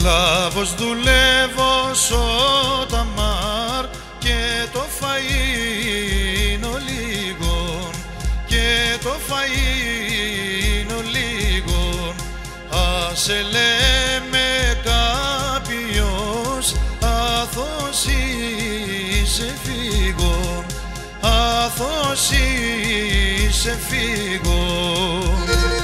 Σκλάβος δουλεύω σώτα μάρ και το φαΐ είναι λίγον, και το φαΐ είναι λίγον. Άσε λέμε κάποιος άθος είσαι φύγον, άθος είσαι φύγον.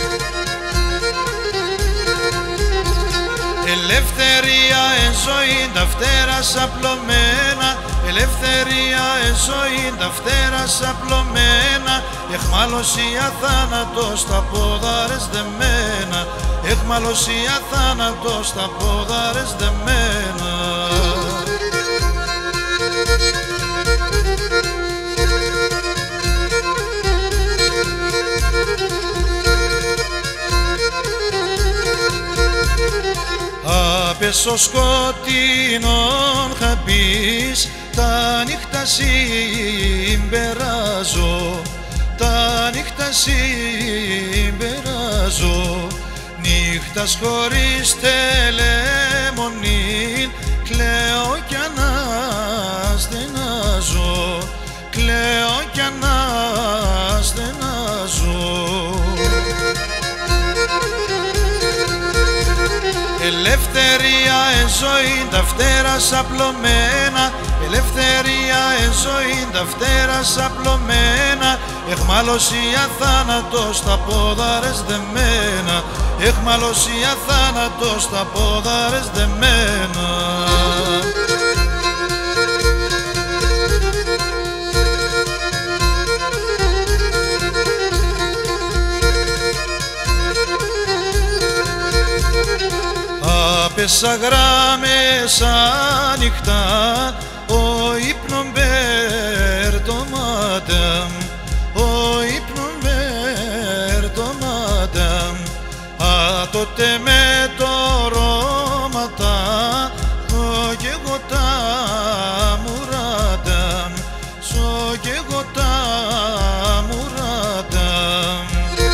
Ελευθερία εν ζωή τα φτερά απλωμένα, ελευθερία εν ζωή τα φτερά απλωμένα. Εχμάλωσια θάνατος τα πόδαρες δεμένα, εχμάλωσια θάνατος τα πόδαρες δεμένα. Απέσω σκοτεινών χαπής, τα νύχτα συμπεράζω, τα νύχτα συμπεράζω. Νύχτας χωρίς τελεμονήν, κλαίω κι αναστενάζω, κλαίω κι αναστενάζω. Ελευθερία εν ζωή τα φτερά απλωμένα, ελευθερία εν ζωή τα φτερά απλωμένα. Εχμάλωσια θάνατος τα πόδαρες δεμένα, εχμάλωσια θάνατος τα πόδαρες δεμένα. Άπεσα γράμμες ανοιχτά, ο ύπνον μπέρ το μάταμ, ο ύπνον μπέρ το μάταμ. Α, τότε με το ρώματα, σω κι εγώ τα μουράταμ, σω κι εγώ τα μουράταμ.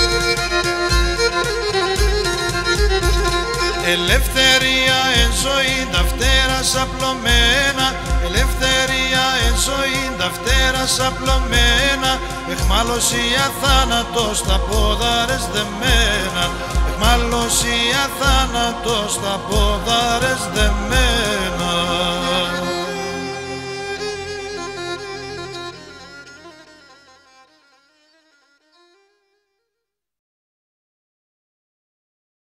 Ελευθερία εν ζωή τα φτερά απλωμένα, ελευθερία εν ζωή τα φτερά απλωμένα. Εχμάλωσια θάνατος τα πόδαρες δεμένα, εχμάλωσια θάνατος τα πόδαρες δεμένα.